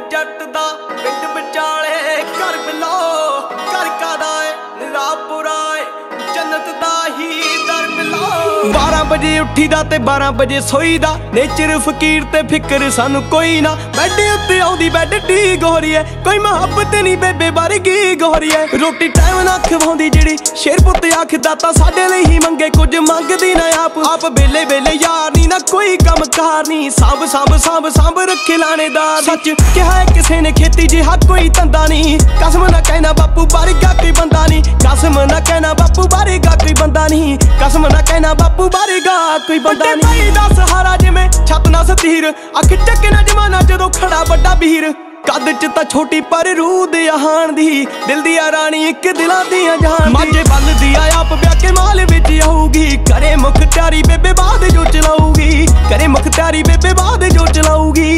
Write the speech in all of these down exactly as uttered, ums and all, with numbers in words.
जट दा पिंड विचाले घर बिलो घर कादा है रापुरा जन्नत दा ही दर बिलो। बारह बजे उठी दा ते बारह बजे सोई दा नेचर फकीर ते फिक्र सानू कोई ना। बैड उत्ते आउंदी बैड टी गोरी है कोई मुहब्बत नहीं बेबे वर्गी गोरी है। रोटी टाइम ना खवाउंदी जिहड़ी शेर पुत आखदा तां साडे लई ही मंगे कुछ मंगदी ना आप आप बेले बेले यार नी ना कोई कम कार नी सांभ सांभ सांभ सांभ रखे लानेदार। सच कहा है किसे ने खेती जिहा कोई धंधा नहीं कसम ना कहना बापू वर्गा कोई बंदा नहीं कसम ना कहना बापू वर्गा कोई बंदा नहीं कसम ना कहना बापू वर्गा कोई बंदा नहीं। भाई दा सहारा जिवें छत ना सतीर अख चक्के ना जमाना जदों खड़ा बड़ा वीर कद च तां छोटी पर रूह दे आहान दी दिल दी रानी एक दिलां दी जान। माझे बल दी आप ब्याह के माल विच आऊगी करे मुख त्यारी बेबे बाद जो चलाऊगी करे मुख त्यारी बेबे बाद जो चलाऊगी।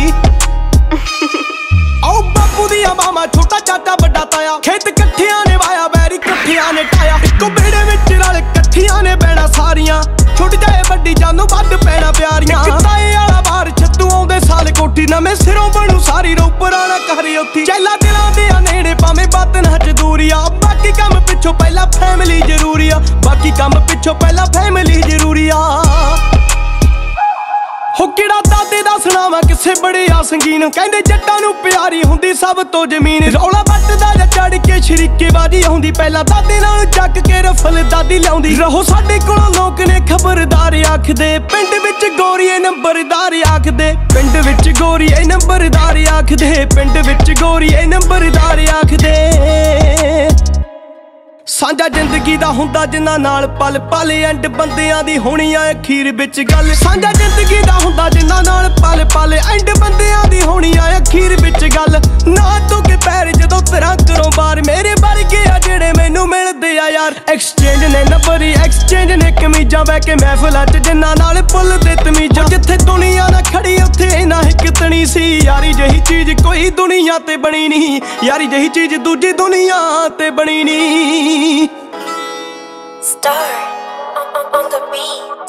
आओ बापू दिया मामा छोटा चाचा बड़ा ताया खेत कट्ठियां ने वाया बैरी कट्ठियां ने टाया इको बेड़े विच रल कट्ठियां ने बैणा सारियां छुट जाए वड्डी जानू वध पैणा प्यारियां। ताए वाला बाहर छत्तू आउंदे साल कोठी नवें सिरों बनू सारी रोपर वाला कहरी उत्थी चैला दिलां दे नेड़े भावें बात ना च दूरी आ बाकी काम पिछों पहला फैमिली जरूरी आ बाकी काम पिछों पहला फैमिली जरूरी आ। हो किड़ा दादे दा सुणावां किसे बड़े आ संगीन कहंदे जट्टां नूं प्यारी हुंदी सब तो जमीन रौला वटदा जा चढ़ के शरीके बाजी आउंदी पहला दादे नाल चक के रफल दादी लिआउंदी रहो साडे कोलों लोक ने खबरदार आखदे पिंड विच गोरीए नंबरदार आखदे पिंड विच गोरीए नंबरदार आखदे पिंड विच गोरीए नंबरदार आखदे। सांझा जिंदगी दा हुंदा जिन्ना नाल पल पल एंड बंदियां दी होनी आ अखीर विच गल सांझा जिंदगी दा हुंदा जिन्ना नाल पल पल एंड बंदियां दी होनी आ अखीर विच गल। ना तू के पैर जदों तेरा घरों बाहर मेरे वर्गे आ जेड़े मैनू मिलदे आ यार एक्सचेंज ने नंबर एक्सचेंज ने कमीजां बह के महफिलां च जिन्ना नाल पुल दे तमीजां जिथे दुनिया ना खड़ी उत्थे ना हिक तणी सी यारी जही चीज कोई दुनिया ते बनी नहीं यारी जही चीज दूजी दुनिया ते बनी नहीं। Star on, on, on the beat.